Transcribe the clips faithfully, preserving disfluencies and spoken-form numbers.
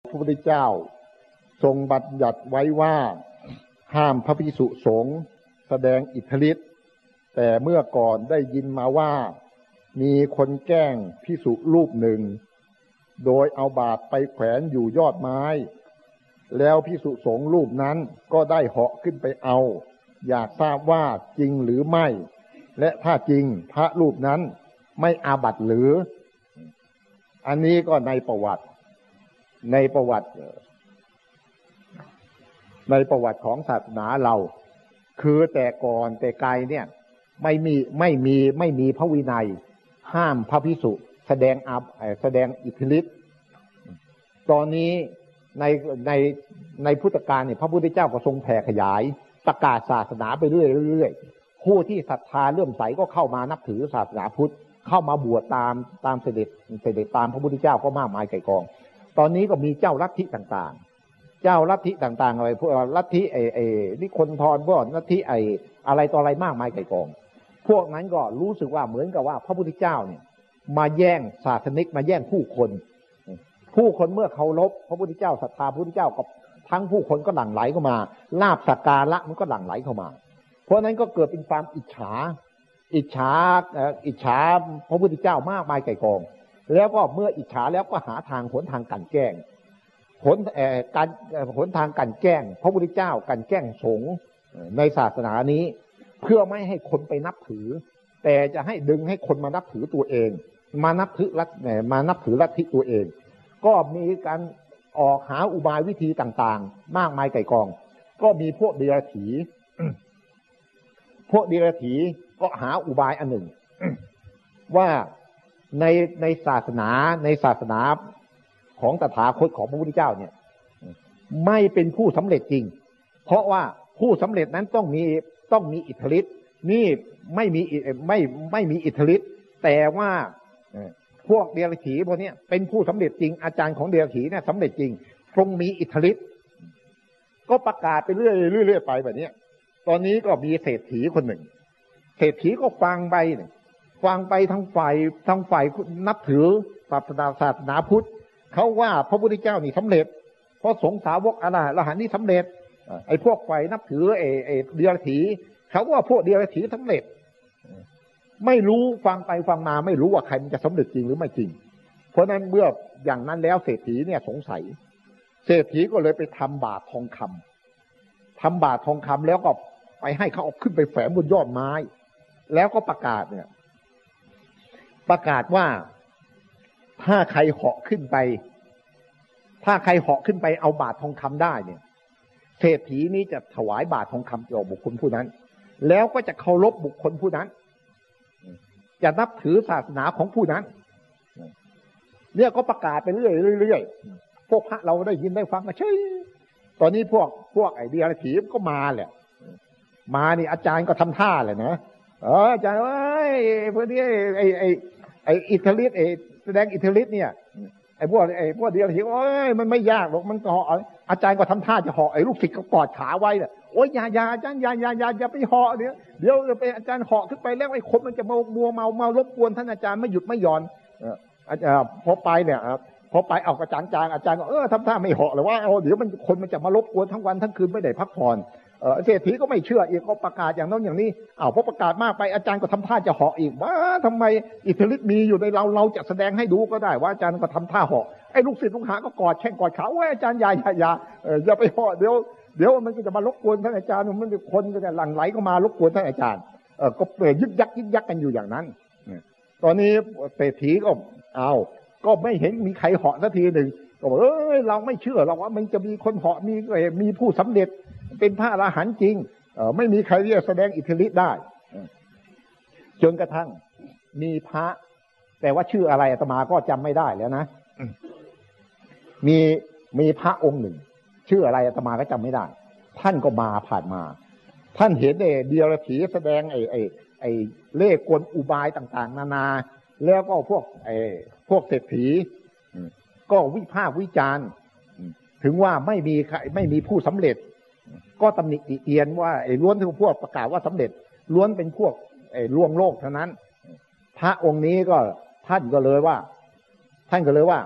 พระพุทธเจ้าทรงบัญญัติไว้ว่าห้ามพระภิกษุสงฆ์แสดงอิทธิฤทธิ์แต่เมื่อก่อนได้ยินมาว่ามีคนแกล้งภิกษุรูปหนึ่งโดยเอาบาตรไปแขวนอยู่ยอดไม้แล้วภิกษุสงฆ์รูปนั้นก็ได้เหาะขึ้นไปเอาอยากทราบว่าจริงหรือไม่และถ้าจริงพระรูปนั้นไม่อาบัติหรืออันนี้ก็ในประวัติในประวัติในประวัติของศาสนาเราคือแต่ก่อนแต่ไกลเนี่ยไม่มีไม่มีไม่มีพระวินัยห้ามพระภิกษุแสดงอับแสดงอิทธิฤทธิ์ตอนนี้ในในในพุทธกาลเนี่ยพระพุทธเจ้าก็ทรงแผ่ขยายประกาศศาสนาไปเรื่อยเรื่อยผู้ที่ศรัทธาเลื่อมใสก็เข้ามานับถือศาสนาพุทธเข้ามาบวชตามตามเสด็จเสด็จตามพระพุทธเจ้าก็มากมายไก่กองตอนนี้ก็มีเจ้าลัทธิต่างๆเจ้าลัทธิต่างๆอะไรพวกลัทธิไอ้ไอ้นิคนธรพวกลัทธิไอ้อะไรต่ออะไรมากมายไก่กองพวกนั้นก็รู้สึกว่าเหมือนกับว่าพระพุทธเจ้าเนี่ยมาแย่งศาสนิกมาแย่งผู้คนผู้คนเมื่อเคารพพระพุทธเจ้าศรัทธาพระพุทธเจ้าก็ทั้งผู้คนก็หลั่งไหลเข้ามาลาภสักการะมันก็หลั่งไหลเข้ามาเพราะนั้นก็เกิดเป็นความอิจฉาอิจฉาอิจฉาพระพุทธเจ้ามากมายไก่กองแล้วก็เมื่ออิจฉาแล้วก็หาทางหนทางกันแกล้งหนเอ่อการหนทางกันแกล้งพระพุทธเจ้ากันแกล้งสงฆ์ในศาสนานี้เพื่อไม่ให้คนไปนับถือแต่จะให้ดึงให้คนมานับถือตัวเองมานับถือลัทธิมานับถือลัทธิตัวเองก็มีการออกหาอุบายวิธีต่างๆมากมายไก่กองก็มีพวกเดรัจฉีพวกเดรัจฉีก็หาอุบายอันหนึ่งว่าในในศาสนาในศาสนาของตถาคตของพระพุทธเจ้าเนี่ยไม่เป็นผู้สำเร็จจริงเพราะว่าผู้สำเร็จนั้นต้องมีต้องมีอิทธิฤทธิ์นี่ไม่มีไม่ไม่มีอิทธิฤทธิ์แต่ว่าพวกเดรัจฉีพวกนี้เป็นผู้สำเร็จจริงอาจารย์ของเดรัจฉีเนี่ยสำเร็จจริงทรงมีอิทธิฤทธิ์ก็ประกาศไปเรื่อยเรื่อยไปแบบนี้ตอนนี้ก็มีเศรษฐีคนหนึ่งเศรษฐีก็ฟังไปฟังไปทั้งฝ่ายทั้งฝ่ายนับถือศาสนาศาสนาพุทธเขาว่าพระพุทธเจ้านี่สำเร็จเพราะสงฆ์สาวกอรหันต์นี่สำเร็จไอ้พวกฝ่ายนับถือไอ้ไอ้เดรัจฉีเขาว่าพวกเดรัจฉีสำเร็จไม่รู้ฟังไปฟังมาไม่รู้ว่าใครมันจะสำเร็จจริงหรือไม่จริงเพราะนั้นเมื่ออย่างนั้นแล้วเศรษฐีเนี่ยสงสัยเศรษฐีก็เลยไปทำบาตรทองคำทำบาตรทองคำแล้วก็ไปให้เขาเอาขึ้นไปแฝงบนยอดไม้แล้วก็ประกาศเนี่ยประกาศว่าถ้าใครเหาะขึ้นไปถ้าใครเหาะขึ้นไปเอาบาตรทองคำได้เนี่ยเศรษฐีนี้จะถวายบาตรทองคำแก่บุคคลผู้นั้นแล้วก็จะเคารพบุคคลผู้นั้นจะนับถือศาสนาของผู้นั้นเนี่ยก็ประกาศไปเรื่อยเรื่อยพวกพระเราได้ยินได้ฟังก็เฉยตอนนี้พวกพวกไอเดียถีมก็มาแหละมานี่อาจารย์ก็ทำท่าแหละนะเอออาจารย์เอ้ยพวกนี้ไอไอไออิทธิฤทธิ์ไอแสดงอิทธิฤทธิ์เนี่ยไอพวกไอพวกเดียถีโอ้ยมันไม่ยากหรอกมันเหาะอาจารย์ก็ทำท่าจะเหาะไอลูกศิษย์ก็กอดขาไว้เนี่ยโอ้ยอย่าอย่าอาจารย์อย่าอย่าอย่าอย่าไปเหาะเดี๋ยวเดี๋ยวไปอาจารย์เหาะขึ้นไปแล้วไอ้คนมันจะมามัวเมามารบกวนท่านอาจารย์ไม่หยุดไม่หย่อนเอออาจารย์พอไปเนี่ยพอไปเอากระจางจางอาจารย์ก็เออทำท่าไม่เหาะเลยว่าเอาเดี๋ยวมันคนมันจะมารบกวนทั้งวันทั้งคืนไม่ได้พักผ่อนเออเศรษฐีก็ไม่เชื่ออีกก็ประกาศอย่างนั้นอย่างนี้อ้าวพอประกาศมากไปอาจารย์ก็ทำท่าจะเหาะอีกว่าทำไมอิทธิฤทธิ์มีอยู่ในเราเราจะแสดงให้ดูก็ได้ว่าอาจารย์ก็ทำท่าเหาะไอ้ลูกศิษย์ลูกหาก็กอดแข้งกอดขาว่าอาจารย์อย่าอย่าอย่าเอออย่าไปเหาะเดี๋ยวเดี๋ยวมันก็จะมารบกวนท่านอาจารย์มันคนก็จะหลั่งไหลเข้ามารบกวนท่านอาจารย์เออก็เปรย์ยึกยักยึกยักกันอยู่อย่างนั้นตอนนี้เศรษฐีก็เอาก็ไม่เห็นมีใครเหาะสักทีหนึ่งก็บอกเอ้ยเราไม่เชื่อเราว่ามันจะมีคนเหาะมีมีผู้สำเร็จเป็นพระอรหันต์จริงเออไม่มีใครที่จะแสดงอิทธิฤทธิ์ได้จนกระทั่งมีพระแต่ว่าชื่ออะไรอาตมาก็จำไม่ได้แล้วนะมีมีพระองค์หนึ่งชื่ออะไรอาตมาก็จำไม่ได้ท่านก็มาผ่านมาท่านเห็นเอเดียรถีแสดงไอ้ไอ้ไอ้เล่ห์กลอุบายต่างๆนานาแล้วก็พวกไอ้พวกเศรษฐีก็วิพากษ์วิจารณ์ถึงว่าไม่มีไม่มีผู้สำเร็จก็ตำหนิติเตียนว่าไอ้ล้วนที่พวกประกาศว่าสำเร็จล้วนเป็นพวกไอ้ลวงโลกเท่านั้นพระองค์นี้ก็ท่านก็เลยว่าท่านก็เลยว่า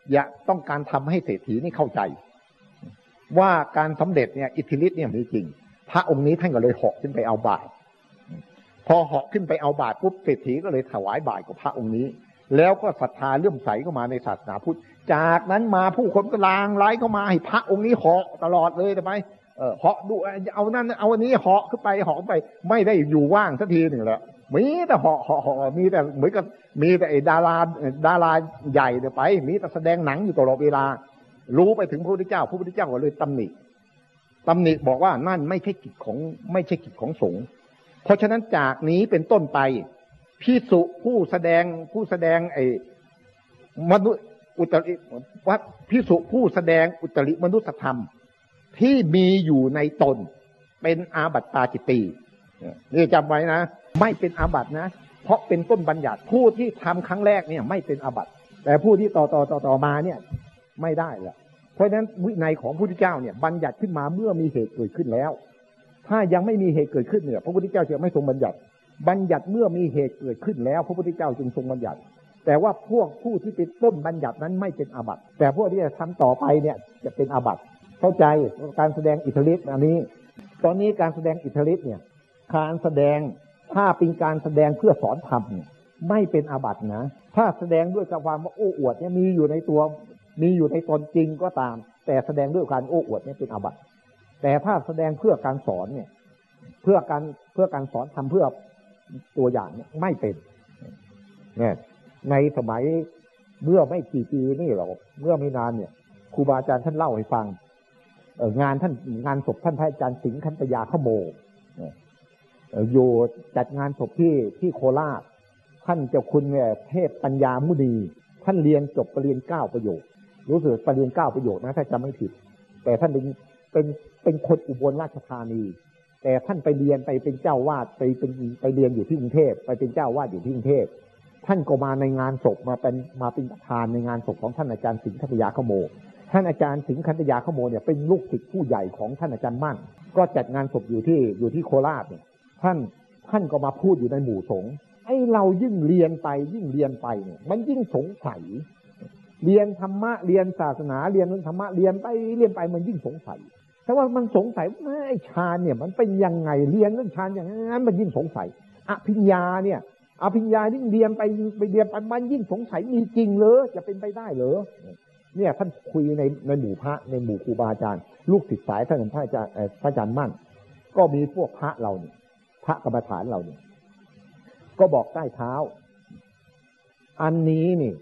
อย่าต้องการทำให้เศรษฐีนี่เข้าใจว่าการสำเร็จเนี่ยอิทธิฤทธิ์เนี่ยมีจริงพระองค์นี้ท่านก็เลยเหาะขึ้นไปเอาบาตรพอเหาะขึ้นไปเอาบาตรปุ๊บเศรษฐีก็เลยถวายบาตรกับพระองค์นี้แล้วก็ศรัทธาเลื่อมใสเข้ามาในศาสนาพุทธจากนั้นมาผู้คนก็ลางไล่เข้ามาให้พระองค์นี้เหาะตลอดเลยทำไมเออเหาะดูเอานั่นเอาอันนี้เหาะขึ้นไปเหาะไปไม่ได้อยู่ว่างสักทีหนึ่งแล้วมีแต่เหาะเหาะเหาะมีแต่เหมือนกับมีแต่ไอ้ดาราดาราใหญ่เนี่ยไปมีแต่แสดงหนังอยู่ตลอดเวลารู้ไปถึงพระพุทธเจ้าพระพุทธเจ้าก็เลยตำหนิตำหนิบอกว่านั่นไม่ใช่กิจของไม่ใช่กิจของสงฆ์เพราะฉะนั้นจากนี้เป็นต้นไปภิกษุผู้แสดงผู้แสดงไอ้มนุษย์อุตริวัดภิกษุผู้แสดงอุตริมนุสธรรมที่มีอยู่ในตนเป็นอาบัติปาจิตตีนี่จำไว้นะไม่เป็นอาบัตินะเพราะเป็นต้นบัญญัติผู้ที่ทำครั้งแรกเนี่ยไม่เป็นอาบัติแต่ผู้ที่ต่อต่อต่อต่อมาเนี่ยไม่ได้แหละเพราะฉะนั้นวินัยของพระพุทธเจ้าเนี่ยบัญญัติขึ้นมาเมื่อมีเหตุเกิดขึ้นแล้วถ้ายังไม่มีเหตุเกิดขึ้นเนี่ยพระพุทธเจ้าจะไม่ทรงบัญญัติบัญญัติเมื่อมีเหตุเกิดขึ้นแล้วพระพุทธเจ้าจึงทรงบัญญัติแต่ว่าพวกผู้ที่เป็นต้นบัญญัตินั้นไม่เป็นอาบัติแต่พวกที่จะทำต่อไปเนี่ยจะเป็นอาบัติเข้าใจการแสดงอิทธิฤทธิ์อันนี้ตอนนี้การแสดงอิทธิฤทธิ์เนี่ยการแสดงถ้าเป็นการแสดงเพื่อสอนธรรมไม่เป็นอาบัตินะถ้าแสดงด้วยความว่าโอ้อวดเนี่ยมีอยู่ในตัวมีอยู่ในตนจริงก็ตามแต่แสดงด้วยการโอ้อวดเนี่ยเป็นอาบัติแต่ถ้าแสดงเพื่อการสอนเนี่ยเพื่อการเพื่อการสอนทำเพื่อตัวอย่างเนี่ยไม่เป็นเนี่ยในสมัยเมื่อไม่กี่ปีนี่หรอกเมื่อไม่นานเนี่ยครูบาอาจารย์ท่านเล่าให้ฟังเอองานท่านงานศพท่านพระอาจารย์สิงห์คันตยาขโมอยู่จัดงานศพที่ที่โคราชท่านเจ้าคุณเนี่ยเทพปัญญามุนีท่านเรียนจบปริญญาเก้าประโยครู้สึกปริญญาเก้าประโยคนะถ้าจำไม่ผิดแต่ท่านเป็นเป็นเป็นคนอุบลราชธานีแต่ท่านไปเรียนไปเป็นเจ้าวาดไปเป็นไปเรียนอยู่ที่กรุงเทพไปเป็นเจ้าวาดอยู่ที่กรุงเทพท่านก็มาในงานศพมาเป็นมาเป็นประธานในงานศพของท่านอาจารย์สิงห์คันตยาขโมท่านอาจารย์สิงห์คันตยาขโมเนี่ยเป็นลูกศิษย์ผู้ใหญ่ของท่านอาจารย์มั่นก็จัดงานศพอยู่ที่อยู่ที่โคราชเนี่ยท่านท่านก็มาพูดอยู่ในหมู่สงฆ์ไอ้เรายิ่งเรียนไปยิ่งเรียนไปเนี่ยมันยิ่งสงสัยเรียนธรรมะเรียนศาสนาเรียนธรรมะเรียนไปเรียนไปมันยิ่งสงสัยแต่ว่ามันสงสัยว่าไอ้ฌานเนี่ยมันเป็นยังไงเรียนเรื่องฌานอย่างนั้นมันยิ่งสงสัยอภิญญาเนี่ยอภิญญายิ่งเรียนไปไปเรียนไปมันยิ่งสงสัยมีจริงเหรอจะเป็นไปได้เหรอเนี่ยท่านคุยในในหมู่พระในหมู่ครูบาอาจารย์ลูกศิษย์สายท่านพระอาจารย์พระอาจารย์มั่นก็มีพวกพระเราเนี่ยพระกรรมฐานเราเนี่ยก็บอกใต้เท้าอันนี้นี่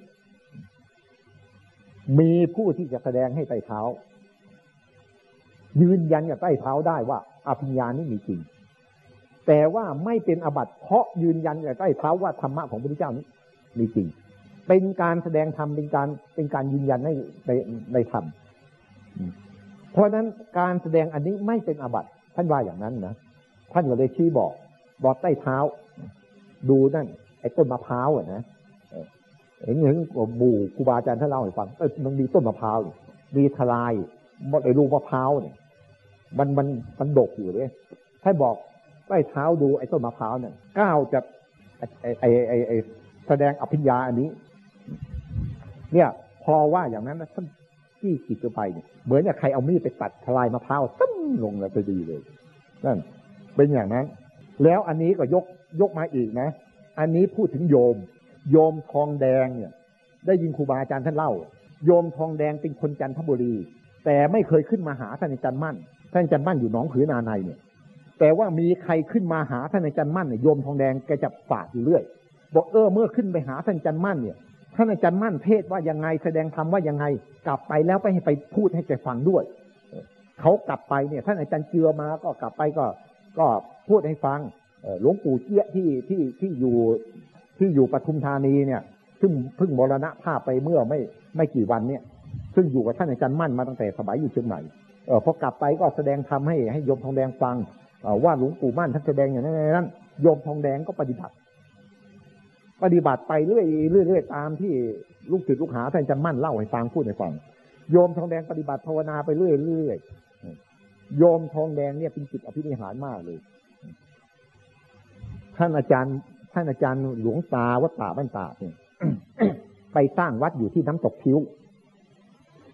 มีผู้ที่จะแสดงให้ใต้เท้ายืนยันกับใต้เท้าได้ว่าอภิญญานี่มีจริงแต่ว่าไม่เป็นอาบัติเพราะยืนยันกับใต้เท้าว่าธรรมะของพระพุทธเจ้านี้มีจริงเป็นการแสดงธรรมเป็นการเป็นการยืนยันในในในธรรมเพราะฉะนั้นการแสดงอันนี้ไม่เป็นอาบัติท่านว่าอย่างนั้นนะท่านก็เลยชี้บอกบอกใต้เท้าดูนั่นไอ้ต้นมะพร้าวอ่ะนะเห็นเห็นบู่ครูบาอาจารย์ท่านเล่าให้ฟังเออมันมีต้นมะพร้าวมีทลายไอ้ลูกมะพร้าวเนี่ยมันมันมันดกอยู่เลยท่านบอกใต้เท้าดูไอ้ต้นมะพร้าวเนี่ยก้าวจะไอ้ไอ้ไอ้ไอ้แสดงอภิญญาอันนี้เนี่ยพอว่าอย่างนั้นนะท่านจี้จิตไปเนี่ยเหมือนอย่างใครเอามีดไปตัดทลายมะพร้าวตึ้งลงเลยไปดีเลยนั่นเป็นอย่างนั้นแล้วอันนี้ก็ยกยกมาอีกนะอันนี้พูดถึงโยมโยมทองแดงเนี่ยได้ยินครูบาอาจารย์ท่านเล่าโยมทองแดงเป็นคนจันทบุรีแต่ไม่เคยขึ้นมาหาท่านอาจารย์มั่นท่านอาจารย์มั่นอยู่หนองผือนาในเนี่ยแต่ว่ามีใครขึ้นมาหาท่านอาจารย์มั่นเนี่ยโยมทองแดงแกจะฝากอยู่เรื่อยบอกเออเมื่อขึ้นไปหาท่านอาจารย์มั่นเนี่ยท่านอาจารย์มั่นเทศว่ายังไงแสดงธรรมว่ายังไงกลับไปแล้วไปให้ไปพูดให้แกฟังด้วยเขากลับไปเนี่ยท่านอาจารย์เจือมาก็กลับไปก็ก็พูดให้ฟังหลวงปู่เจี๊ยที่ที่ที่อยู่ที่อยู่ปทุมธานีเนี่ยซึ่งเพิ่งมรณภาพไปเมื่อไม่ไม่กี่วันเนี่ยซึ่งอยู่กับท่านอาจารย์มั่นมาตั้งแต่สมัยอยู่เชียงใหม่เออพอกลับไปก็แสดงธรรมให้ให้โยมทองแดงฟังว่าหลวงปู่มั่นท่านแสดงอย่างนั้นนั้นโยมทองแดงก็ปฏิบัติปฏิบัติไปเรื่อยเรื่อยตามที่ลูกศิษย์ลูกหาท่านอาจารย์มั่นเล่าให้ฟังพูดให้ฟังโยมทองแดงปฏิบัติภาวนาไปเรื่อยเรื่อยโยมทองแดงเนี่ยเป็นจิตอภินิหารมากเลยท่านอาจารย์ท่านอาจารย์หลวงตาวัดป่าบ้านตาเนี่ย ไปสร้างวัดอยู่ที่น้ำตกคิ้ว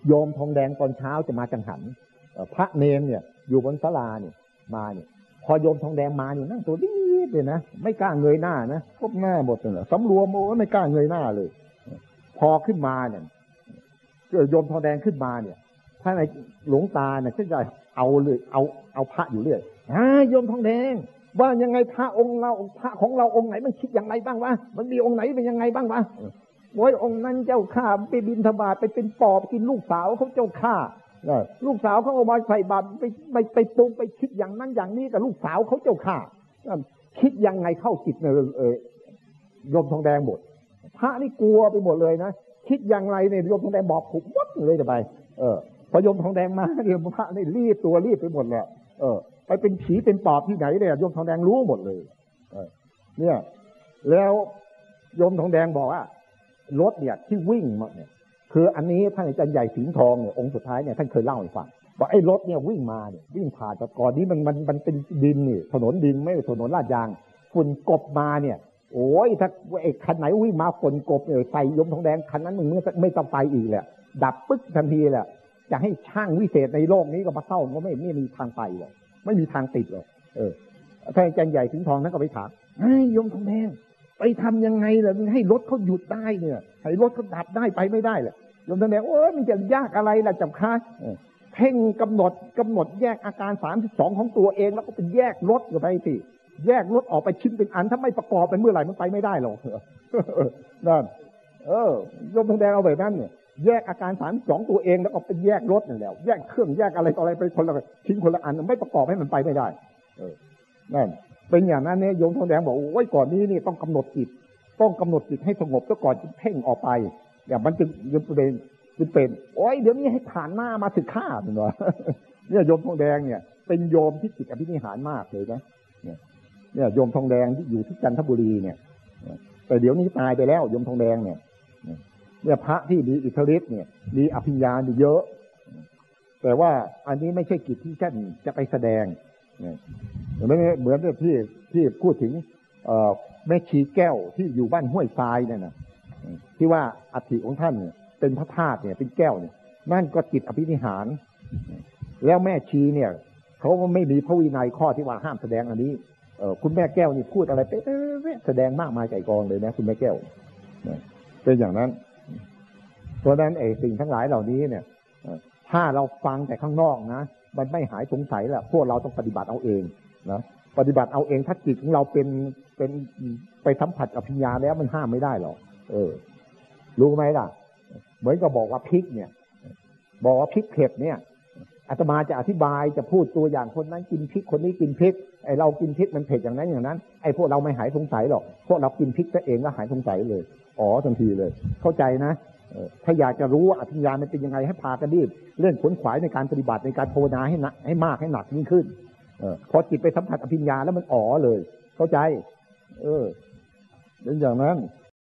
โยมทองแดงตอนเช้าจะมาจังหันพระเนรเนี่ยอยู่บนศาลาเนี่ยมาเนี่ยพอโยมทองแดงมาเนี่ยนั่งตัวดีเลยนะไม่กล้าเงยหน้านะพบหน้าหมดเลยสำรวมโอ้ไม่กล้าเงยหน้าเลยพอขึ้นมาเนี่ยโยมทองแดงขึ้นมาเนี่ยถ้าในหลวงตาเนี่ยก็จะเอาเลยเอาเอาพระอยู่เรื่อยอ่าโยมทองแดงว่ายังไงพระองค์เราพระของเราองค์ไหนมันคิดอย่างไรบ้างวะมันมีองค์ไหนเป็นยังไงบ้างวะโอ้ยองค์นั้นเจ้าข้าไปบิณฑบาตไปเป็นปอบกินลูกสาวเขาเจ้าข้าลูกสาวเขาเอามาใส่บาตรไปไปไปปรุงไปคิดอย่างนั้นอย่างนี้กับลูกสาวเขาเจ้าข้าคิดยังไงเข้าจิตเนี่ยเออโยมทองแดงหมดพระนี่กลัวไปหมดเลยนะคิดอย่างไรเนี่ยโยมทองแดงบอกผมวัดเลยจะไปเออพอโยมทองแดงมาเนี่ยพระนี่รีบตัวรีบไปหมดเลยเออไปเป็นผีเป็นปอบที่ไหนเนี่ยโยมทองแดงรู้หมดเลยเออเนี่ยแล้วโยมทองแดงบอกว่ารถเนี่ยที่วิ่งมาเนี่ยคืออันนี้ท่านอาจารย์ใหญ่สิงห์ทองเนี่ยองค์สุดท้ายเนี่ยท่านเคยเล่าให้ฟังว่าไอ้รถเนี่ยวิ่งมาเนี่ยวิ่งผ่านแต่ก่อนนี้มันมันมันเป็นดินนี่ถนนดินไม่ใช่ถนนลาดยางฝุ่นกบมาเนี่ยโอ้ยถ้าไอ้คันไหนวิ่งมาฝุ่นกบเนี่ยใส่โยมทองแดงคันนั้นมึงไม่ต้องไปอีกแหละดับปึ๊กทันทีแหละจะให้ช่างวิเศษในโลกนี้ก็มาเข้าก็ไม่ไม่มีทางไปหรอกไม่มีทางติดเลยเออท่านอาจารย์ใหญ่สิงห์ทองนั้นก็ไปถามไอ้โยมทองแดงไปทำยังไงล่ะให้รถเขาหยุดได้เนี่ยให้รถเขาดับได้ไปไม่ได้แหละโยมทองแดงโอ้ยมันจะยากอะไรล่ะจับค้าเพ่งกำหนดกำหนดแยกอาการสามสิบสองของตัวเองแล้วก็เป็นแยกรถออกไปสิแยกรถออกไปชิ้นเป็นอันถ้าไม่ประกอบเป็นเมื่อไหร่มันไปไม่ได้หรอกนั่นเออโยมทองแดงเอาแบบนั้นเนี่ยแยกอาการสามสิบสองตัวเองแล้วก็เป็นแยกรถนั่นแหละแยกเครื่องแยกอะไรต่ออะไรไปคนละชิ้นคนละอันไม่ประกอบให้มันไปไม่ได้เออนั่นเป็นอย่างนั้นเนี่ยโยมทองแดงบอกโอ้ยก่อนนี้นี่ต้องกำหนดจิตต้องกำหนดจิตให้สงบซะก่อนจะเพ่งออกไปอย่างมันจึงจะเป็นจะเป็นโอ้ยเดี๋ยวนี้ให้ผ่านหน้ามาถึงข้าถึงเหรอเนี่ยโยมทองแดงเนี่ยเป็นโยมที่จิตอภินิหารมากเลยนะเนี่ยเนี่ยโยมทองแดงที่อยู่ที่จันทบุรีเนี่ยแต่เดี๋ยวนี้ตายไปแล้วโยมทองแดงเนี่ยเนี่ยพระที่มีอิทธิฤทธิ์เนี่ยมีอภิญญาเยอะแต่ว่าอันนี้ไม่ใช่กิจที่ท่านจะไปแสดงเนี่ยเหมือนเหมือนที่ที่พูดถึงแม่ชีแก้วที่อยู่บ้านห้วยทรายเนี่ยนะที่ว่าอัฐิของท่านเป็นพระธาตุเนี่ยเป็นแก้วเนี่ยนั่นก็จิตอภินิหารแล้วแม่ชีเนี่ยเขาก็ไม่มีพระวินัยข้อที่ว่าห้ามแสดงอันนี้เออคุณแม่แก้วนี่พูดอะไรไปแสดงมากมายไก่กองเลยนะคุณแม่แก้วเป็นอย่างนั้นเพราะนั้นไอ้สิ่งทั้งหลายเหล่านี้เนี่ยถ้าเราฟังแต่ข้างนอกนะมันไม่หายสงสัยแหละพวกเราต้องปฏิบัติเอาเองนะปฏิบัติเอาเองถ้าจิตของเราเป็นเป็นไปสัมผัสกับปัญญาแล้วมันห้ามไม่ได้หรอกเออรู้ไหมล่ะเหมือนกับบอกว่าพริกเนี่ยบอกว่าพริกเผ็ดเนี่ยอาตมาจะอธิบายจะพูดตัวอย่างคนนั้นกินพริกคนนี้กินพริกไอเรากินพริกมันเผ็ดอย่างนั้นอย่างนั้นไอพวกเราไม่หายสงสัยหรอกพวกเรากินพริกซะเองก็หายสงสัยเลยอ๋อทันทีเลยเข้าใจนะถ้าอยากจะรู้ว่าอภิญญามันเป็นยังไงให้พากันรีบเรื่องขวนขวายในการปฏิบัติในการภาวนาให้หนักให้มากให้หนักยิ่งขึ้นเออพอจิตไปสัมผัสอภิญญาแล้วมันอ๋อเลยเข้าใจเออเป็นอย่างนั้น